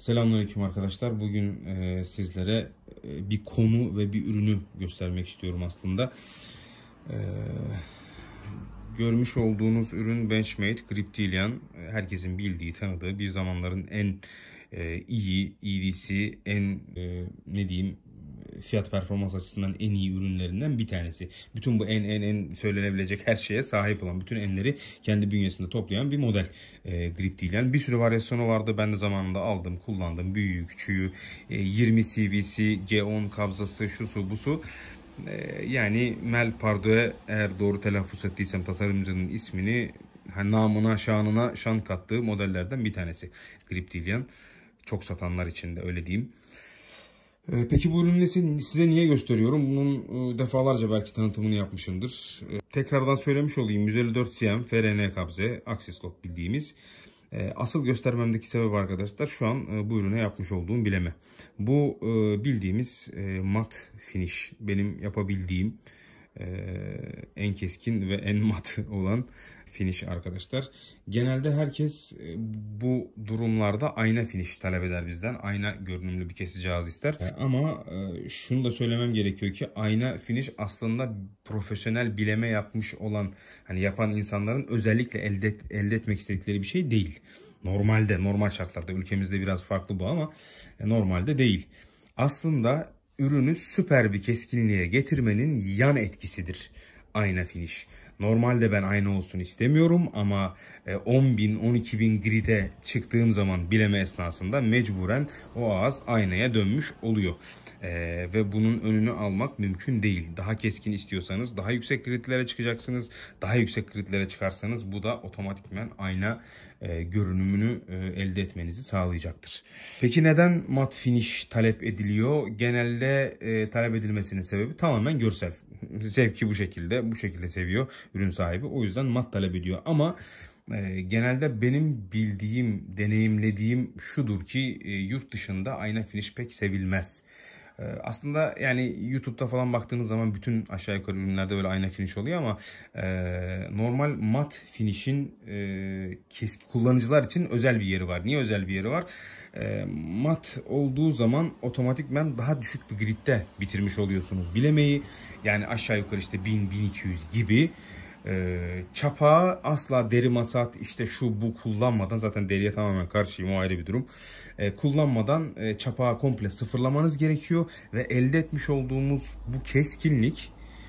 Selamünaleyküm arkadaşlar. Bugün sizlere bir konu ve bir ürünü göstermek istiyorum aslında. Görmüş olduğunuz ürün Benchmade Griptilian. Herkesin bildiği, tanıdığı, bir zamanların en iyi EDC, ne diyeyim, fiyat performans açısından en iyi ürünlerinden bir tanesi. Bütün bu en söylenebilecek her şeye sahip olan, bütün enleri kendi bünyesinde toplayan bir model Griptilian. Bir sürü varyasyonu vardı. Ben de zamanında aldım, kullandım. Büyüğü, küçüğü, 20 CVC, G10 kabzası, şusu busu. Yani Mel Pardoe, eğer doğru telaffuz ettiysem tasarımcının ismini, namına şanına şan kattığı modellerden bir tanesi Griptilian. Çok satanlar için de öyle diyeyim. Peki bu ürünü size niye gösteriyorum? Bunun defalarca belki tanıtımını yapmışımdır. Tekrardan söylemiş olayım. 154 cm FRN kabze, Axis Lock bildiğimiz. Asıl göstermemdeki sebep arkadaşlar şu an bu ürüne yapmış olduğum bileme. Bu bildiğimiz mat finish, benim yapabildiğim en keskin ve en mat olan finish arkadaşlar. Genelde herkes bu durumlarda ayna finish talep eder bizden. Ayna görünümlü bir kesici cihaz ister. Ama şunu da söylemem gerekiyor ki ayna finish aslında profesyonel bileme yapmış olan, hani yapan insanların özellikle elde etmek istedikleri bir şey değil. Normal şartlarda, ülkemizde biraz farklı bu ama normalde değil. Aslında ürünü süper bir keskinliğe getirmenin yan etkisidir ayna finish. Normalde ben ayna olsun istemiyorum ama 10.000, 12.000 grid'e çıktığım zaman bileme esnasında mecburen o ağız aynaya dönmüş oluyor. Ve bunun önünü almak mümkün değil. Daha keskin istiyorsanız daha yüksek gridlere çıkacaksınız. Daha yüksek gridlere çıkarsanız bu da otomatikmen ayna görünümünü elde etmenizi sağlayacaktır. Peki neden mat finish talep ediliyor? Genelde talep edilmesinin sebebi tamamen görsel. Zevki bu şekilde seviyor ürün sahibi. O yüzden mat talep ediyor. Ama genelde benim bildiğim, deneyimlediğim şudur ki yurt dışında ayna finish pek sevilmez. Aslında yani YouTube'da falan baktığınız zaman bütün aşağı yukarı ürünlerde böyle ayna finish oluyor ama normal mat finish'in kullanıcılar için özel bir yeri var. Niye özel bir yeri var? Mat olduğu zaman otomatikmen daha düşük bir gridde bitirmiş oluyorsunuz bilemeyi. Yani aşağı yukarı işte 1000-1200 gibi. Çapağı asla deri masat işte şu bu kullanmadan, zaten deriye tamamen karşıyım, o ayrı bir durum. Kullanmadan çapağı komple sıfırlamanız gerekiyor ve elde etmiş olduğumuz bu keskinlik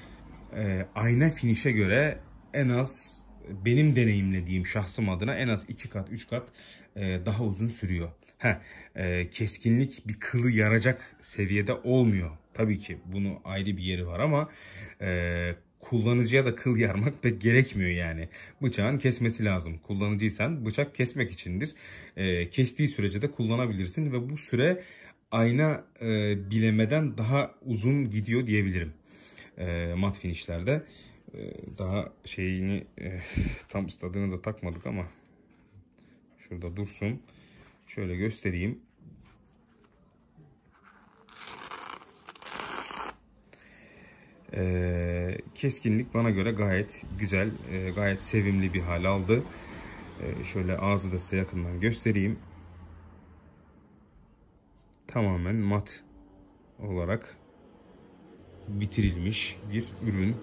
ayna finish'e göre en az, benim deneyimlediğim şahsım adına en az 2 kat 3 kat daha uzun sürüyor. Keskinlik bir kılı yaracak seviyede olmuyor. Tabii ki bunun ayrı bir yeri var ama kullanıcıya da kıl yarmak pek gerekmiyor yani. Bıçağın kesmesi lazım. Kullanıcıysan bıçak kesmek içindir. Kestiği sürece de kullanabilirsin ve bu süre ayna bilemeden daha uzun gidiyor diyebilirim. Mat finishlerde. Daha tam stadını da takmadık ama şurada dursun. Şöyle göstereyim. Keskinlik bana göre gayet güzel, gayet sevimli bir hal aldı. Şöyle ağzı da size yakından göstereyim. Tamamen mat olarak bitirilmiş bir ürün.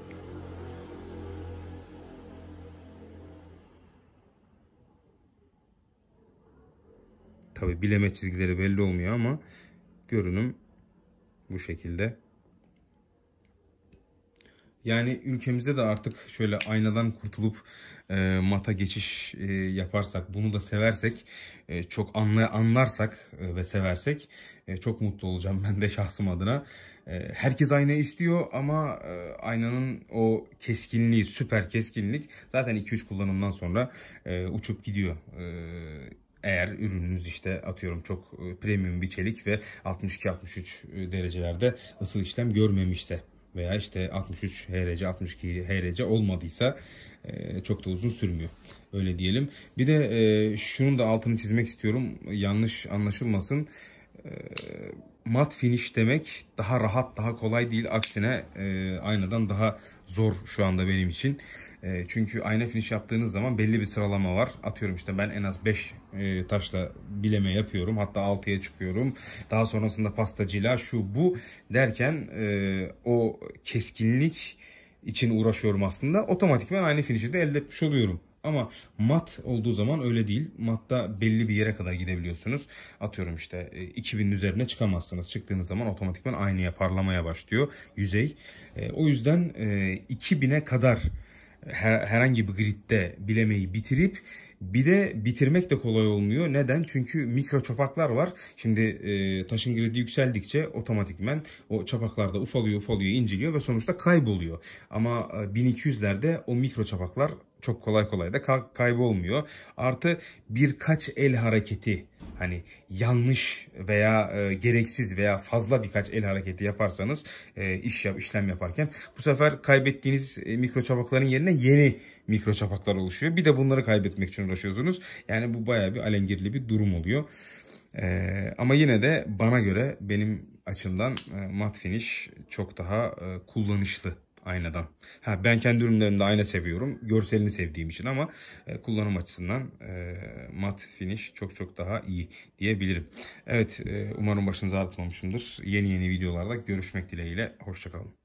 Tabi bileme çizgileri belli olmuyor ama görünüm bu şekilde. Yani ülkemizde de artık şöyle aynadan kurtulup mata geçiş yaparsak, bunu da seversek, çok anlarsak ve seversek çok mutlu olacağım ben de şahsım adına. Herkes ayna istiyor ama aynanın o keskinliği, süper keskinlik zaten 2-3 kullanımdan sonra uçup gidiyor. Eğer ürününüz işte atıyorum çok premium bir çelik ve 62-63 derecelerde ısıl işlem görmemişse veya işte 63 HRC, 62 HRC olmadıysa çok da uzun sürmüyor. Öyle diyelim. Bir de şunun da altını çizmek istiyorum. Yanlış anlaşılmasın. mat finish demek daha rahat, daha kolay değil. Aksine aynadan daha zor şu anda benim için. Çünkü ayna finish yaptığınız zaman belli bir sıralama var. Atıyorum işte ben en az 5 taşla bileme yapıyorum. Hatta 6'ya çıkıyorum. Daha sonrasında pastacıyla şu bu derken o keskinlik için uğraşıyorum aslında. Otomatikman aynı finish'i de elde etmiş oluyorum. Ama mat olduğu zaman öyle değil. Matta belli bir yere kadar gidebiliyorsunuz. Atıyorum işte 2000'in üzerine çıkamazsınız. Çıktığınız zaman otomatikman aynaya parlamaya başlıyor yüzey. O yüzden 2000'e kadar herhangi bir gridde bilemeyi bitirip bir de bitirmek de kolay olmuyor. Neden? Çünkü mikro çapaklar var. Şimdi taşın gridi yükseldikçe otomatikmen o çapaklar da ufalıyor, inceliyor ve sonuçta kayboluyor. Ama 1200'lerde o mikro çapaklar çok kolay kolay da kaybolmuyor. Artı birkaç el hareketi, hani yanlış veya gereksiz veya fazla birkaç el hareketi yaparsanız işlem yaparken bu sefer kaybettiğiniz mikro çapakların yerine yeni mikro çapaklar oluşuyor. Bir de bunları kaybetmek için uğraşıyorsunuz. Yani bu bayağı bir alengirli bir durum oluyor. Ama yine de bana göre benim açımdan mat finish çok daha kullanışlı aynadan. Ben kendi ürünlerimde ayna seviyorum. Görselini sevdiğim için ama kullanım açısından mat finish çok çok daha iyi diyebilirim. Evet, umarım başınızı ağrıtmamışımdır. Yeni videolarda görüşmek dileğiyle. Hoşça kalın.